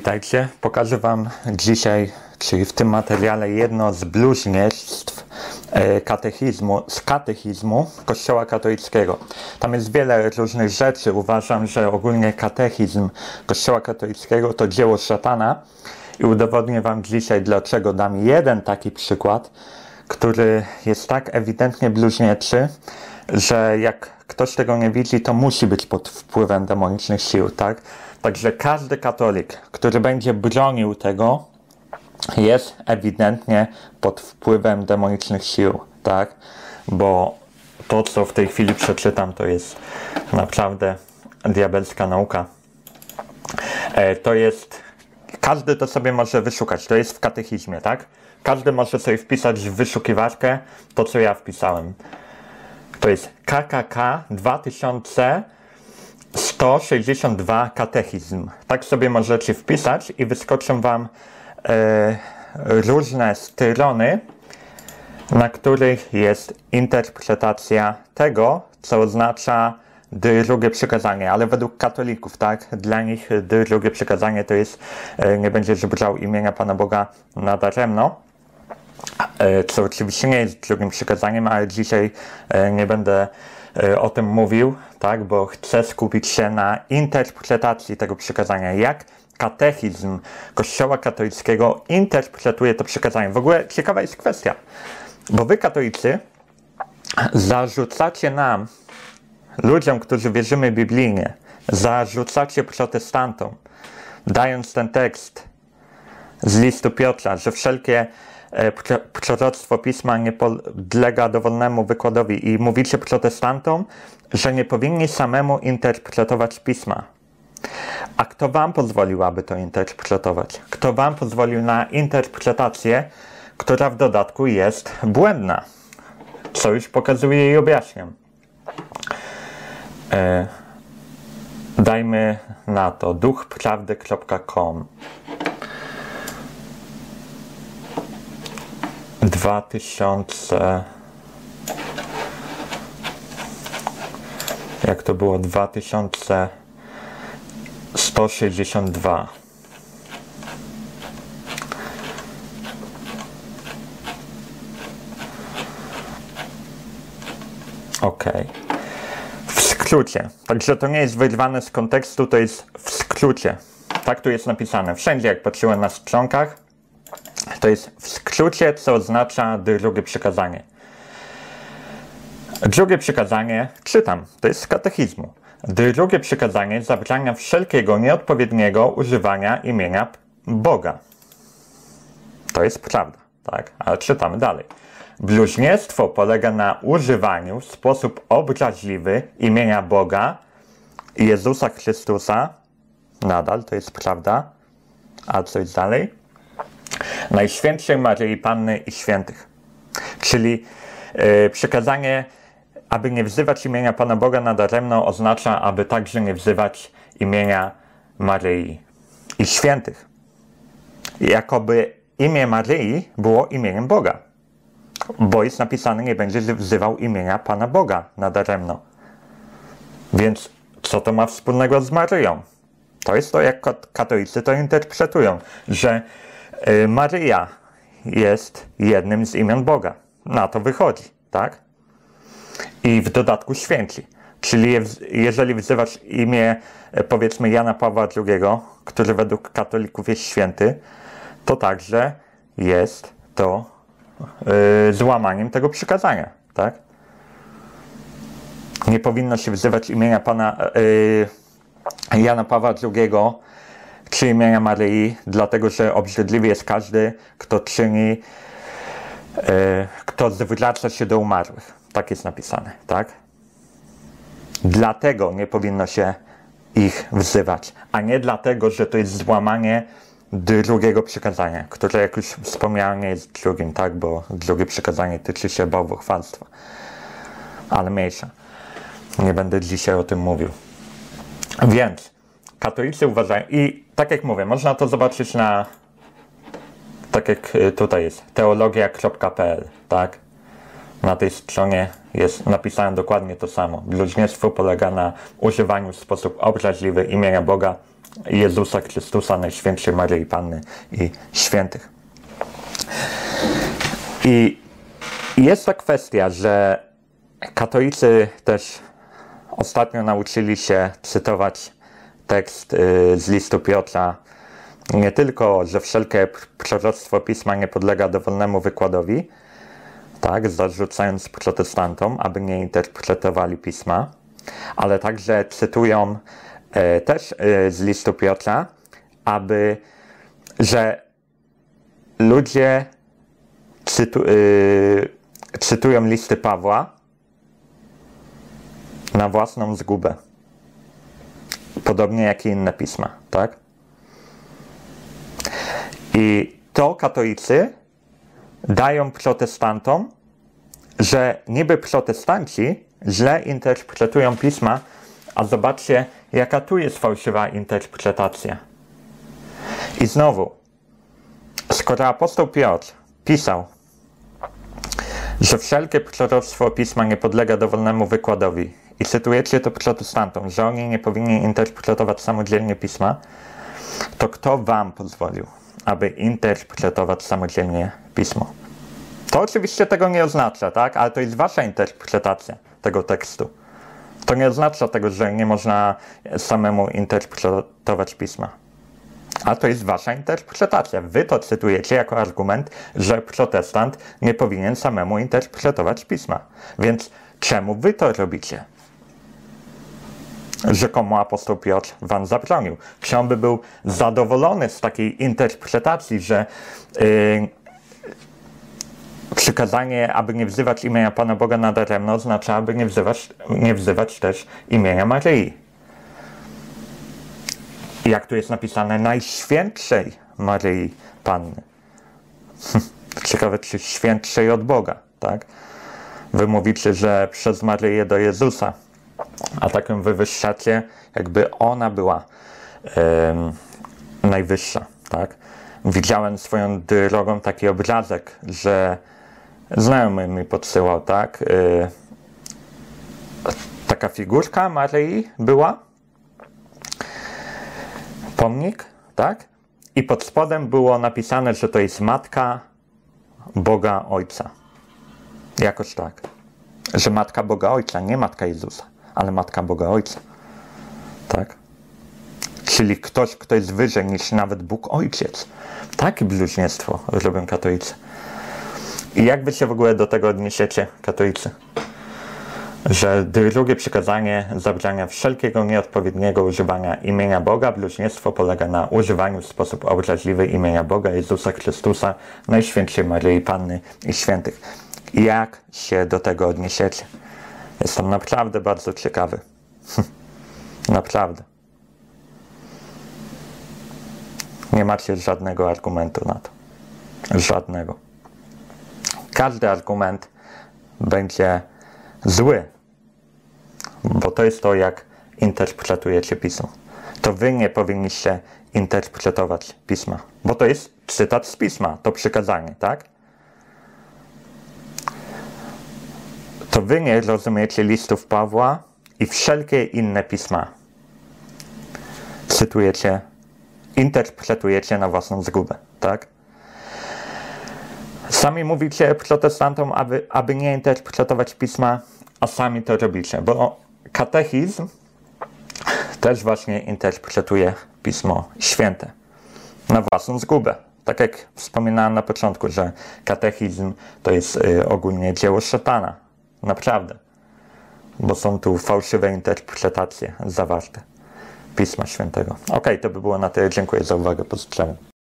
Witajcie. Pokażę Wam dzisiaj, czyli w tym materiale, jedno z bluźnierstw z katechizmu Kościoła katolickiego. Tam jest wiele różnych rzeczy. Uważam, że ogólnie katechizm Kościoła katolickiego to dzieło szatana i udowodnię Wam dzisiaj, dlaczego. Dam jeden taki przykład, który jest tak ewidentnie bluźnierczy, że jak ktoś tego nie widzi, to musi być pod wpływem demonicznych sił, tak? Także każdy katolik, który będzie bronił tego, jest ewidentnie pod wpływem demonicznych sił, tak? Bo to, co w tej chwili przeczytam, to jest naprawdę diabelska nauka. To jest, każdy to sobie może wyszukać, to jest w katechizmie, tak? Każdy może sobie wpisać w wyszukiwarkę to, co ja wpisałem. To jest KKK 2162 katechizm. Tak sobie możecie wpisać i wyskoczą Wam różne strony, na których jest interpretacja tego, co oznacza drugie przykazanie, ale według katolików, tak? Dla nich drugie przykazanie to jest nie będziesz żebrał imienia Pana Boga nadaremno, co oczywiście nie jest drugim przykazaniem, ale dzisiaj nie będę o tym mówił, tak? Bo chcę skupić się na interpretacji tego przykazania, jak katechizm Kościoła katolickiego interpretuje to przykazanie. W ogóle ciekawa jest kwestia, bo wy katolicy zarzucacie nam, ludziom, którzy wierzymy biblijnie, zarzucacie protestantom, dając ten tekst z listu Piotra, że wszelkie proroctwo Pisma nie podlega dowolnemu wykładowi i mówicie protestantom, że nie powinni samemu interpretować Pisma. A kto wam pozwolił, aby to interpretować? Kto wam pozwolił na interpretację, która w dodatku jest błędna? Co już pokazuję i objaśniam. Dajmy na to duchprawdy.com 2000, jak to było, 2162. Ok. W skrócie. Także to nie jest wyrwane z kontekstu, to jest w skrócie. Tak tu jest napisane. Wszędzie, jak patrzyłem na stronkach, to jest w skrócie, co oznacza drugie przykazanie. Drugie przykazanie, czytam, to jest z katechizmu. Drugie przykazanie zabrania wszelkiego nieodpowiedniego używania imienia Boga. To jest prawda, tak? Ale czytamy dalej. Bluźnierstwo polega na używaniu w sposób obraźliwy imienia Boga i Jezusa Chrystusa. Nadal, to jest prawda. A co jest dalej? Najświętszej Maryi Panny i świętych. Czyli przykazanie, aby nie wzywać imienia Pana Boga nadaremno, oznacza, aby także nie wzywać imienia Maryi i świętych. Jakoby imię Maryi było imieniem Boga. Bo jest napisane, nie będzie wzywał imienia Pana Boga nadaremno. Więc co to ma wspólnego z Maryją? To jest to, jak katolicy to interpretują, że Maryja jest jednym z imion Boga. Na to wychodzi, tak? I w dodatku święci. Czyli jeżeli wzywasz imię, powiedzmy, Jana Pawła II, który według katolików jest święty, to także jest to złamaniem tego przykazania, tak? Nie powinno się wzywać imienia Jana Pawła II czy imienia Maryi, dlatego że obrzydliwy jest każdy, kto czyni, kto zwraca się do umarłych. Tak jest napisane, tak? Dlatego nie powinno się ich wzywać, a nie dlatego, że to jest złamanie drugiego przykazania, które, jak już wspomniałem, nie jest drugim, tak? Bo drugie przykazanie tyczy się bałwochwalstwa. Ale mniejsza. Nie będę dzisiaj o tym mówił. Więc katolicy uważają, i tak jak mówię, można to zobaczyć na, tak jak tutaj jest, teologia.pl, tak? Na tej stronie jest napisane dokładnie to samo. Bluźnierstwo polega na używaniu w sposób obraźliwy imienia Boga Jezusa Chrystusa, Najświętszej Maryi Panny i świętych. I jest ta kwestia, że katolicy też ostatnio nauczyli się cytować tekst z listu Piotra, nie tylko, że wszelkie proroctwo Pisma nie podlega dowolnemu wykładowi, tak, zarzucając protestantom, aby nie interpretowali Pisma, ale także cytują też z listu Piotra, że ludzie cytują listy Pawła na własną zgubę. Podobnie jak i inne pisma, tak? I to katolicy dają protestantom, że niby protestanci źle interpretują pisma, a zobaczcie, jaka tu jest fałszywa interpretacja. I znowu, skoro apostoł Piotr pisał, że wszelkie proroctwo Pisma nie podlega dowolnemu wykładowi i cytujecie to protestantom, że oni nie powinni interpretować samodzielnie Pisma, to kto wam pozwolił, aby interpretować samodzielnie Pismo? To oczywiście tego nie oznacza, tak? Ale to jest wasza interpretacja tego tekstu. To nie oznacza tego, że nie można samemu interpretować Pisma. A to jest wasza interpretacja. Wy to cytujecie jako argument, że protestant nie powinien samemu interpretować Pisma. Więc czemu wy to robicie? Rzekomo apostoł Piotr wam zabronił. Czy on by był zadowolony z takiej interpretacji, że przykazanie, aby nie wzywać imienia Pana Boga nadaremno, oznacza, aby nie wzywać też imienia Maryi. Jak tu jest napisane, Najświętszej Maryi Panny. Ciekawe, czy świętszej od Boga, tak? Wy mówicie, że przez Maryję do Jezusa, a tak ją wywyższacie, jakby ona była najwyższa, tak? Widziałem swoją drogą taki obrazek, że znajomy mi podsyłał, tak? Taka figurka Maryi była, pomnik, tak? I pod spodem było napisane, że to jest Matka Boga Ojca. Jakoś tak. Że Matka Boga Ojca, nie Matka Jezusa, ale Matka Boga Ojca. Tak? Czyli ktoś, kto jest wyżej niż nawet Bóg Ojciec. Takie bluźnierstwo robią katolicy. I jak wy się w ogóle do tego odniesiecie, katolicy? Że drugie przykazanie zabrania wszelkiego nieodpowiedniego używania imienia Boga. Bluźnierstwo polega na używaniu w sposób obraźliwy imienia Boga, Jezusa Chrystusa, Najświętszej Maryi Panny i świętych. Jak się do tego odniesiecie? Jestem naprawdę bardzo ciekawy. Naprawdę. Nie macie żadnego argumentu na to. Żadnego. Każdy argument będzie zły, bo to jest to, jak interpretujecie Pismo. To wy nie powinniście interpretować Pisma, bo to jest cytat z Pisma, to przykazanie, tak? To wy nie rozumiecie listów Pawła i wszelkie inne pisma. Cytujecie, interpretujecie na własną zgubę, tak? Sami mówicie protestantom, aby nie interpretować Pisma, a sami to robicie, bo katechizm też właśnie interpretuje Pismo Święte na własną zgubę. Tak jak wspominałem na początku, że katechizm to jest ogólnie dzieło szatana. Naprawdę. Bo są tu fałszywe interpretacje zawarte Pisma Świętego. Okej, to by było na tyle. Dziękuję za uwagę. Pozdrawiam.